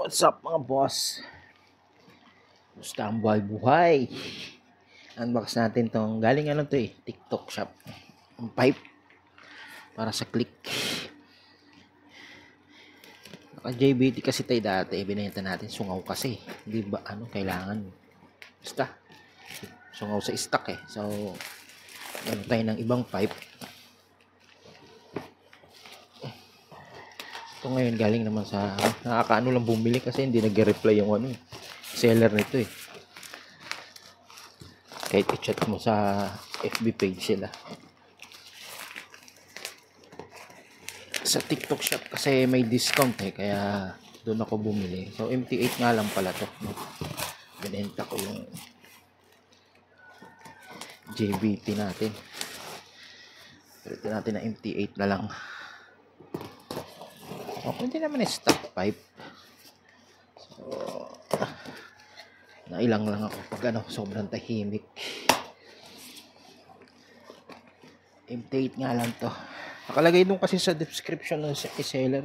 What's up mga boss? Gusto ang buhay-buhay. Unbox natin tong galing TikTok shop. Ang pipe para sa click. Naka JBT kasi tayo dati, binenta natin sungaw kasi. Hindi ba kailangan? Basta sungaw sa stock eh. So tayo ng ibang pipe. Ito ngayon galing naman sa nakakaano lang bumili kasi hindi nagre-reply yung seller nito eh. Kahit i-chat mo sa FB page sila. Sa TikTok shop kasi may discount eh, kaya doon ako bumili. So MT8 nga lang pala to. Binenta ko yung JBT natin. Pero natin na MT8 na lang. Okay, hindi naman stock pipe. So nailang lang ako pag sobrang tahimik. MT8 nga lang to. Nakalagay doon kasi sa description ng seller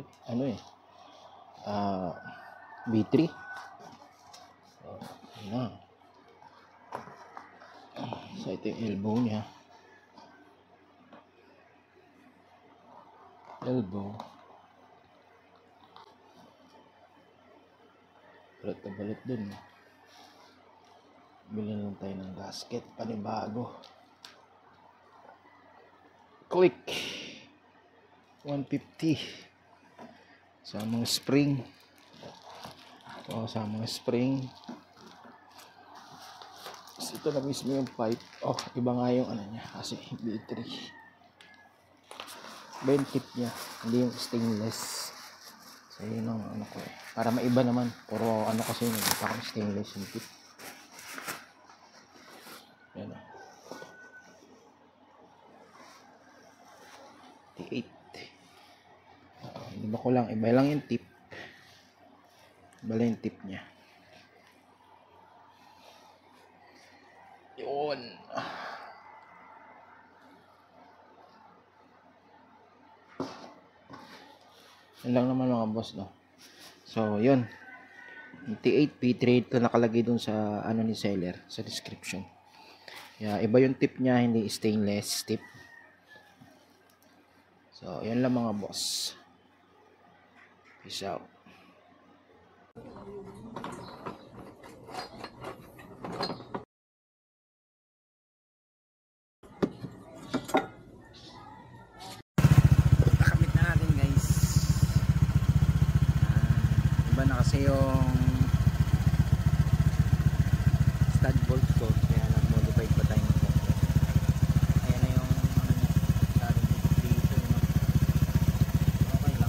B3. So ito yung elbow niya. Balot na balot dun. Bilhin lang tayo ng gasket panibago. Click 150 sa mga spring. Sa mga spring. Ito na mismo yung pipe. Iba nga yung niya kasi B3. Iba yung tip niya, hindi yung stainless. So yun ang ko eh. Para maiba naman. Puro kasi yun, parang stainless yung tip. Yan o. T8. Iba ko lang. Iba lang yung tip. Iba lang yung tip niya. Yun. Yan lang naman mga boss, no? So, yun. T8, P3 ito nakalagay dun sa ni seller, sa description. Iba yung tip niya, hindi stainless tip. So, yan lang mga boss. Peace out. Nakamit na natin guys. Iba na kasi yung stud bolts ko. Kaya nag-modified pa tayo ng konti. Ayan na yung dito. Okay lang.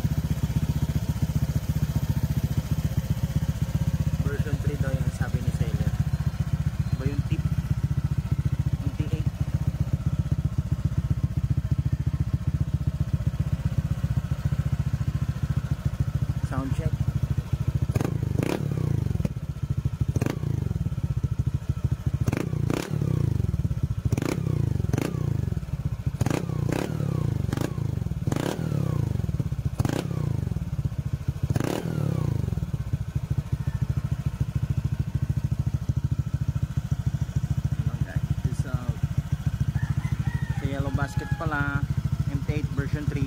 Version 3 daw yung sabi ni seller. Iba yung tip. Yung T8. Sound check. Yellow basket pala, MT8 version 3.